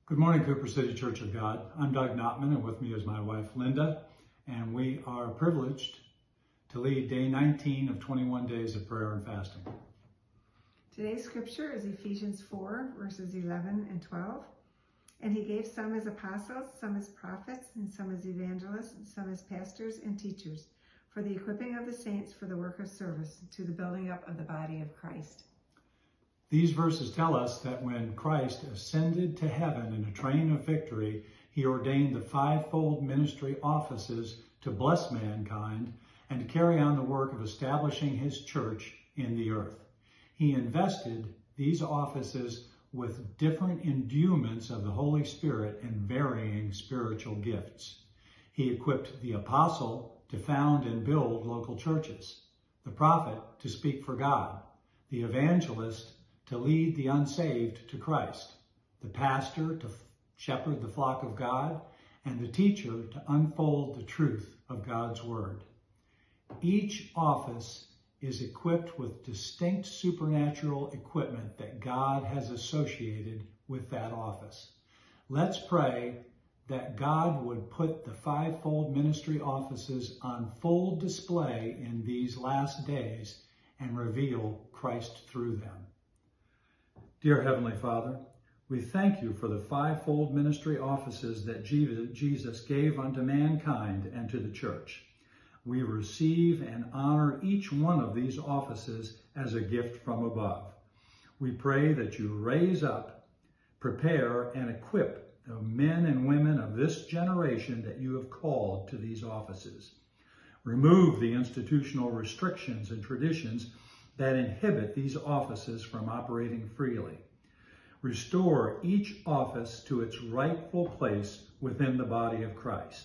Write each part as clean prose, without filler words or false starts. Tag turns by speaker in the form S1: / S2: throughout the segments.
S1: Good morning, Cooper City Church of God. I'm Doug Notman, and with me is my wife, Linda, and we are privileged to lead day 19 of 21 days of prayer and fasting.
S2: Today's scripture is Ephesians 4, verses 11 and 12. And he gave some as apostles, some as prophets, and some as evangelists, and some as pastors and teachers, for the equipping of the saints for the work of service, to the building up of the body of Christ.
S1: These verses tell us that when Christ ascended to heaven in a train of victory, he ordained the fivefold ministry offices to bless mankind and to carry on the work of establishing his church in the earth. He invested these offices with different endowments of the Holy Spirit and varying spiritual gifts. He equipped the apostle to found and build local churches, the prophet to speak for God, the evangelist to lead the unsaved to Christ, the pastor to shepherd the flock of God, and the teacher to unfold the truth of God's word. Each office is equipped with distinct supernatural equipment that God has associated with that office. Let's pray that God would put the fivefold ministry offices on full display in these last days and reveal Christ through them. Dear Heavenly Father, we thank you for the fivefold ministry offices that Jesus gave unto mankind and to the church. We receive and honor each one of these offices as a gift from above. We pray that you raise up, prepare, and equip the men and women of this generation that you have called to these offices. Remove the institutional restrictions and traditions that inhibit these offices from operating freely. Restore each office to its rightful place within the body of Christ.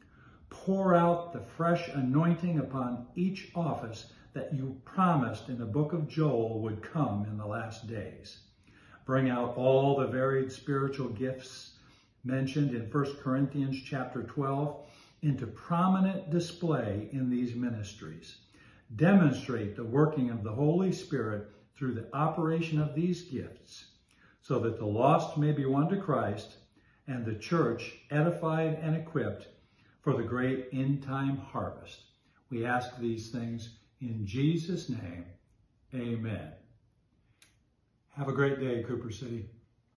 S1: Pour out the fresh anointing upon each office that you promised in the book of Joel would come in the last days. Bring out all the varied spiritual gifts mentioned in 1 Corinthians chapter 12 into prominent display in these ministries. Demonstrate the working of the Holy Spirit through the operation of these gifts, so that the lost may be won to Christ and the church edified and equipped for the great end-time harvest. We ask these things in Jesus' name. Amen. Have a great day, Cooper City.